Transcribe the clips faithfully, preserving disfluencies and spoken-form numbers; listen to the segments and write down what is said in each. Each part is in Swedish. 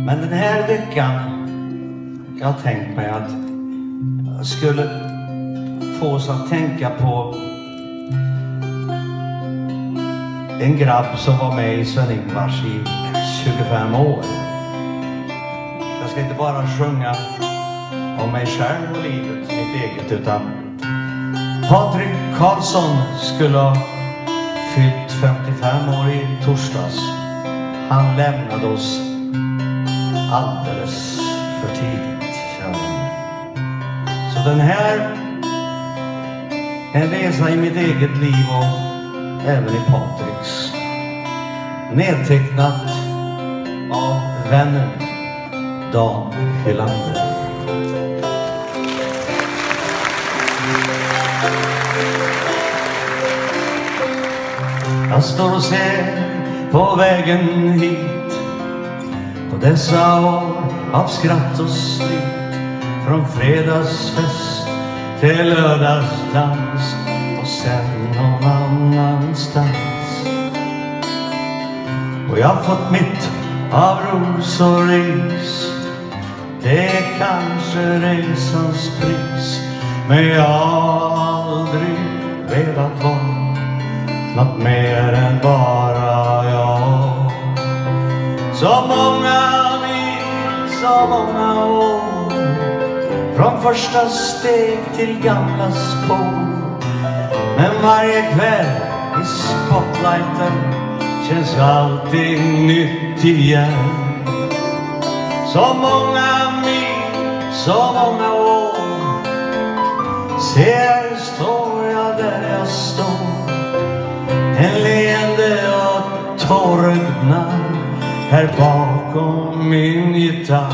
Men den här veckan jag har tänkt mig att jag skulle få oss att tänka på en grabb som var med i Sven-Ingvars i tjugofem år. Jag ska inte bara sjunga om mig själv och livet, mitt eget, utan Patrik Karlsson skulle ha fyllt femtiofem år i torsdags. Han lämnade oss alldeles för tidigt, känner. Så den här en resa i mitt eget liv och även i Patriks, nedtecknat av vännen Dan Hylander. Jag står och ser på vägen hit, på dessa år av skratt och slit, från fredagsfest till lördagsdans och sen någon annanstans. Och jag har fått mitt av ros och ris, det är kanske resans pris, men jag har aldrig velat vara något mer än bara jag. Så många mil, så många år, från första steg till gamla spår. Men varje kväll i spotlighten känns alltid nytt igen. Så många mil, så många år, ser står jag där jag står, en leende och tårögdna här bakom min gitarr.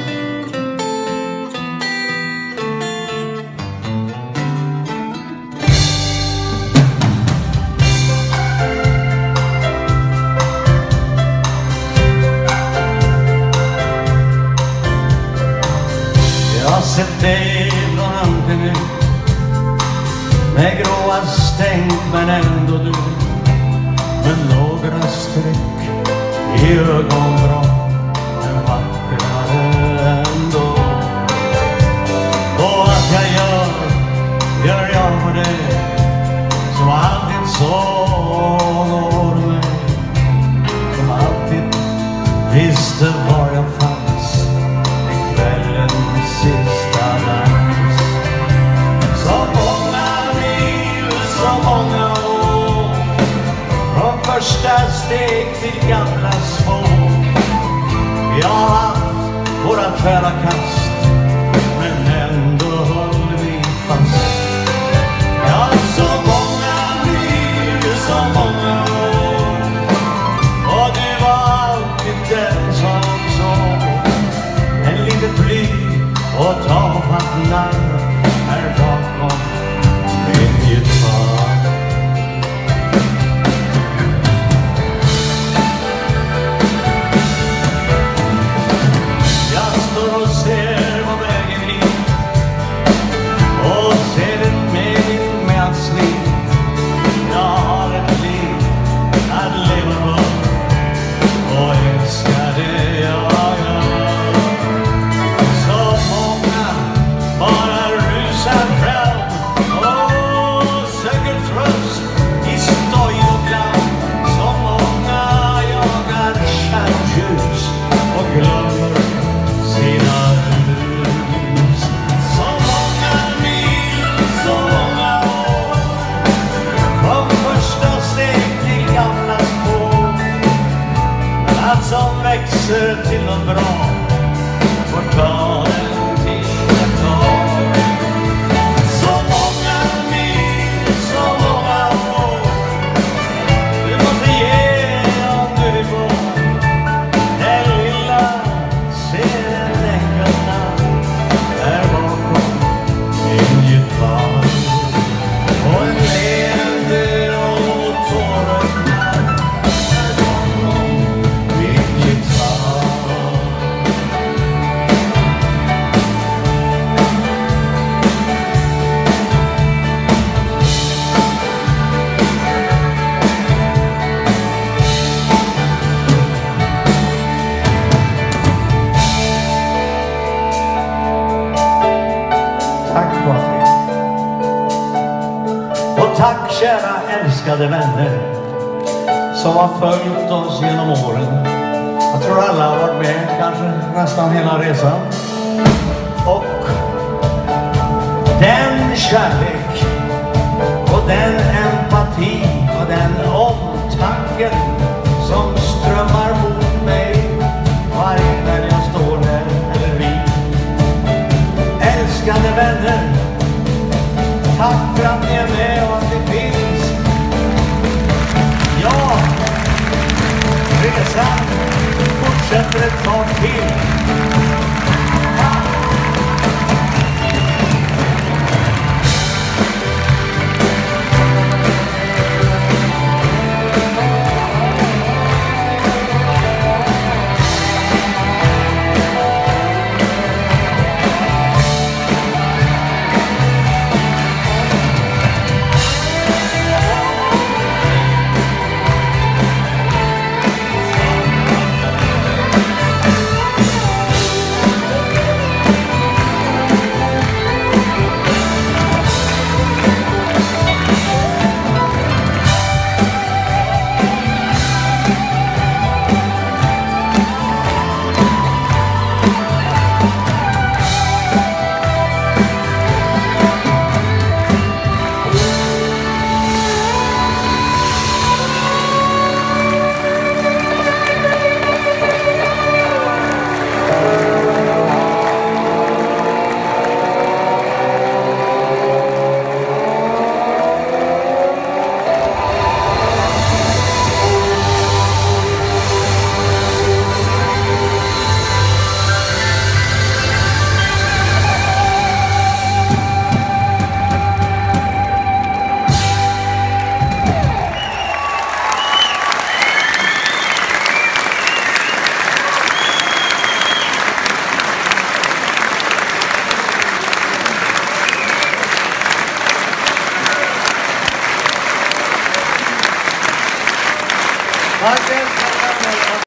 Jag har sett dig från antingen med gråa stänk, men ändå du med några streck i ögonbryn, men vackrare ändå. Och att jag gör, gör jag för det som alltid såg mig, som alltid visste var jag fanns i kvällens sista dans. Så många mil, så många år, från första steg till gamla spår. Vi har haft våra tvära kast, men ändå höll vi fast. Ja, så många mil, så många år, och du var alltid den som såg en litet blyg och tafatt namn här bakom min gitarr. Ser på vägen hit och ser det med med allt slit. Jag har ett liv att leva på och älskar det jag gör. Så många bara rusar fram och söker tröst i stoj och glam. Så många jagar stjärnljus och glömmer sina hus. Så många mil, så många år, från första steg till gamla spår. Men allt som växer till något bra får ta den tiden kvar. Så många mil, så många år, du måste ge om du vill få den lilla serien där bakom min gitarr. Och en leende och tårögdna där bakom min gitarr. tack kära älskade vänner som har följt oss genom åren. Jag tror alla har varit med, kanske nästan hela resan. Och den kärlek och den empati och den omtanken som strömmar mot mig varje kväll jag står där, eller vi. Älskade vänner, tack för att ni är med och att det finns. Ja, resan fortsätter ett tag till. Tack.